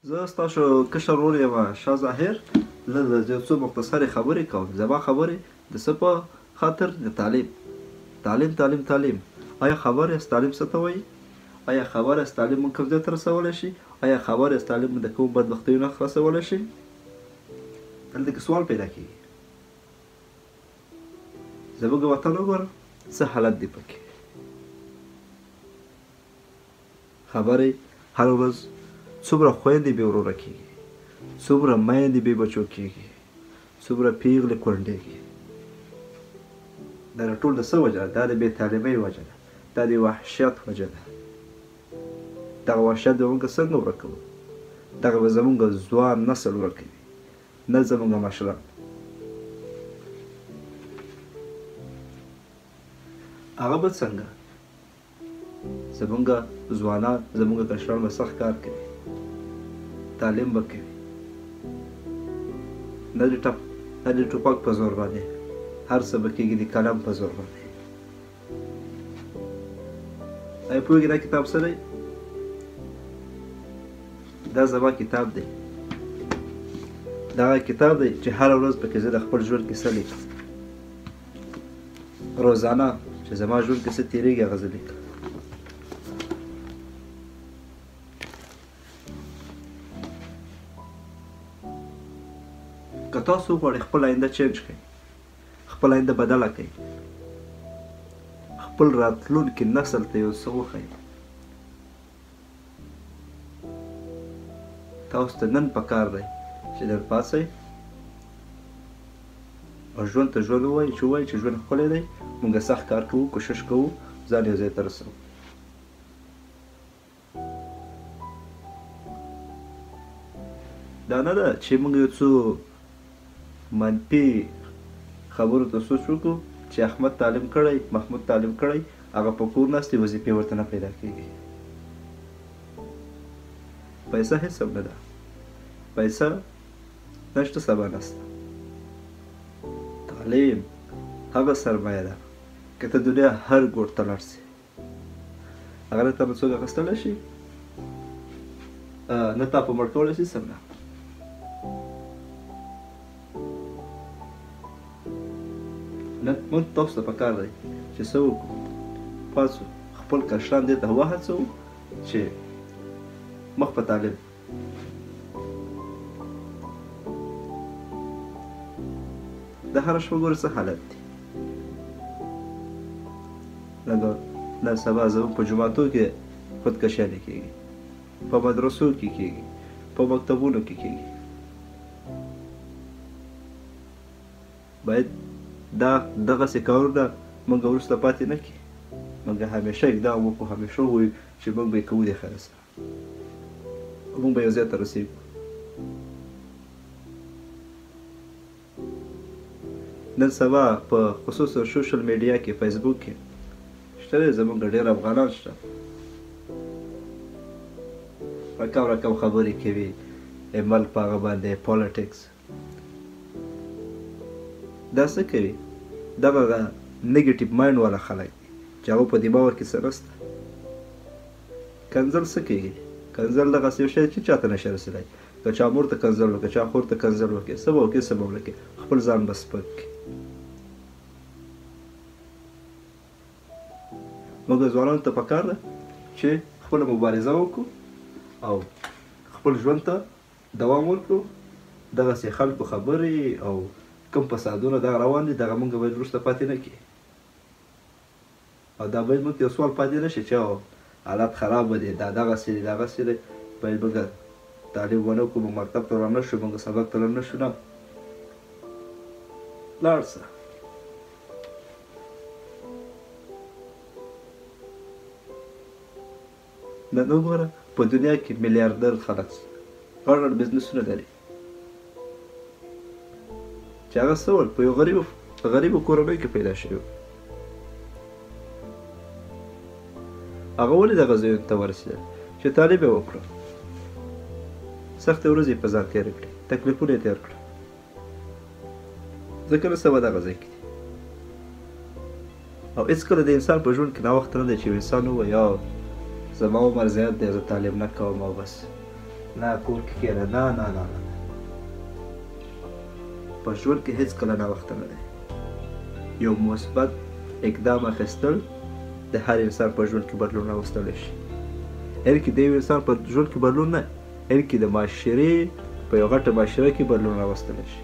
زه ستاسو کشر ورور یم شاه ظاهر. زه د یو څو مختصرې خبرې کوم. زما خبرې د څه په خاطر؟ د تعلیم. تعلیم تعلیم تعلیم. آیا خبر یاست تعلیم څه ته وایي؟ آیا خبر یاست تعلیم موږ کوم ځای ته رسولی شي؟ آیا خبر یاست تعلیم موږ د کومو بدبختیو نه خلاصولی شي؟ دلته کې سوال پیدا کېږي. زموږ وطن وګوره څه حالت دی پکې. خبرې هر ورځ څومره خویندې بې وروره کېږي، څومره میندې بې بچو کېږي، څومره پیغلې کونډېږي. دا ټول د څه وجه ده؟ دا د بې تعلیمۍ وجه ده، دا د وحشت وجه ده. دغه وحشت به موږ څنګه ورکوو؟ دغه به زموږ ځوان نسل ورکوي، نه زموږ مشران. هغه به څنګه؟ زموږ ځوانان، زموږ کشران به سخت کار کوي، تعلیم به کوي، نه د ټوپک په زور باندې، هر څه به کېږي د قلم په زور باندې. آیا پوهېږې دا کتاب څه دی؟ دا زما کتاب دی. دغه کتاب دی چې هره ورځ پکې زه د خپل ژوند کیسه لیکم. روزانه چې زما ژوند کې څه تېرېږي هغه زه لیکم. که تاسو غواړئ خپل آینده چینج کړئ، خپل آینده بدله کړئ، خپل راتلونکي نسل ته یو څه وښایئ، تاسو ته نن پکار دی چې نن پاڅئ او ژوند ته ژوند ووایئ، چې ووایئ چې ژوند ښکلی دی، موږ سخت کار کوو، کوشش کوو ځان یو ځای ته رسوو. دا نه ده چې موږ یو څو منفي خبرو ته سوچ وکړو چې احمد تعلیم کړی، محمود تعلیم کړی، هغه په کور ناست دی، وظیفې ورته نه پیدا کېږي. پیسه هېڅ هم نه ده، پیسه نشته سبا نسته. تعلیم هغه سرمایه ده که ته دنیا هر ګوټ ته لاړ سې، هغه نه تا به څوک اخیستلی شي، نه تا په مړ کولی شي، سم نه. نن موږ تاسو ته پکار دی چې څه وکړو؟ پاڅو خپل کشران دې ته وهڅوو چې مخ په تعلیم. د هره شپه ګوره څه حالت دی. لکه نن سبا زموږ په جوماتو کې خودکشیانې کېږي، په مدرسو کې کېږي، په مکتبونو کې کېږي. باید دغسې کارونه موږ وروسته پاتې نه کړي. موږ همیشه اقدام وکړو، همیشه ووایو چې موږ به یې کوو د خیر سره، موږ به یو ځای ته رسېږو. نن سبا په خصوصا سوشل میډیا کې، فیسبوک کې شته دی زموږ ډېر افغانان شته، رقم خبرې کوي، ملک په هغه باندې پالیټکس. دا څه کوي؟ دغه نیګیټیو مایند والا خلک دي چې هغو په دماغو کې څه نشته. کنځل څه کوي؟ کنځل دغسې یو شی چې چاته نشي رسېدلی. که چا مور ته کنځل وکړي، چا خور ته کنځل وکړي، څه به وکړي، څه به ونه کړي، خپل ځان به سپک کړي. موږ ځوانانو ته پکار ده چې خپله مبارزه وکړو او خپل ژوند ته دوام ورکړو. دغسې خلکو خبرې او کوم فسادونه دغه روان دي، دغه موږ باید وروسته پاتې نه کړي. او دا باید موږ یو سوال پاتې نه شي چې حالات خرابه دي، دا دغسې دي، دغسې دی. باید موږ تعلیم ونه کړو، موږ مکتب ته رانه شو، موږ سبق ته رانه شو، نه لاړ شه. نن وګوره په دنیا کې میلیاردر خلک غټ غټ بزنسونه لري چې هغه څه ول په یو غریبو کورنیو کې پیدا شوي. هغه ولې دغه ځایونو ته ورسېدل؟ چې تعلیم یې وکړه، سختې ورځې یې په ځان تېرې کړې، تکلیفونه یې تېر کړه. ځکه نن سبا دغه ځای کې دي. او هېڅکله د انسان په ژوند کې ناوخته نه دی چې یو انسان ووایي زما عمر زیات دی، زه تعلیم نه کوم او بس نه کور کې کښېنه، نه نه نه نه. په ژوند کې هېڅکله ناوخته نه دی. یو مثبت اقدام اخیستل د هر انسان په ژوند کې بدلون راوستلی شي. بلکې د یو انسان په ژوند کې بدلون نه، بلکې د معاشرې په یو غټه معاشره کې بدلون راوستلی شي.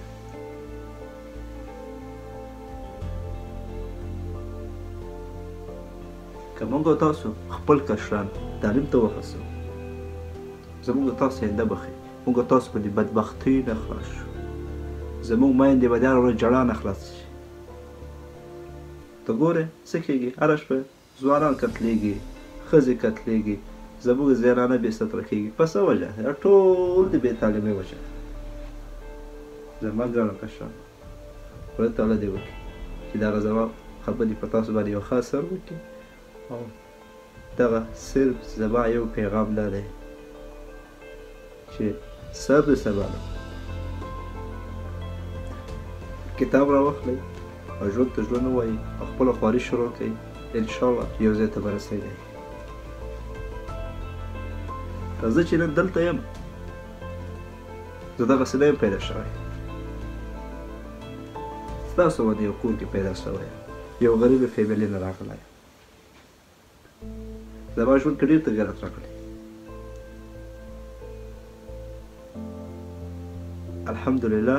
که موږ او تاسو خپل کشران تعلیم ته وهڅوو، زموږ او تاسو آینده به ښه، موږ او تاسو به د بدبختۍ نه خلاص شو، زموږ میندې به د هره ورځ جړا نه خلاص شي. ته ګورې څه کېږي، هره شپه ځوانان قتلېږي، ښځې قتلېږي، زموږ زنانه بې ستره کېږي. په څه وجه؟ دا ټول د بې تعلیمۍ وجه. زما ګرانو کشرانو، خدای تعالی دې وکړي چې دغه زما خبرې په تاسو باندې یو ښه اثر وکړي. او دغه صرف زما یو پیغام دا دی چې سر د سبا نه کتاب راواخلئ او ژوند ته ژوند ووایئ او خپله خواري شروع کړئ. انشاءالله یو ځای ته به رسېږئ. زه چې نن دلته یم، زه دغسې نه یم پیدا شوی. ستاسو باندې یو کور کې پیدا شوی یم، یو غریبې فیملي نه راغلی یم. زما ژوند کې ډېر تغیرات راغلی. الحمدلله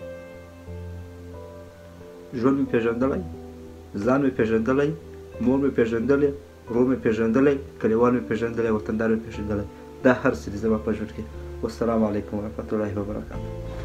ژوند مې پېژندلی، ځان مې پېژندلی، مور مې پېژندلی، ورور مې پېژندلی، کلیوال مې پېژندلی، وطندار مې پېژندلی. دا هر څه دي زما په ژوند کې. والسلام علیکم ورحمة الله وبرکاته.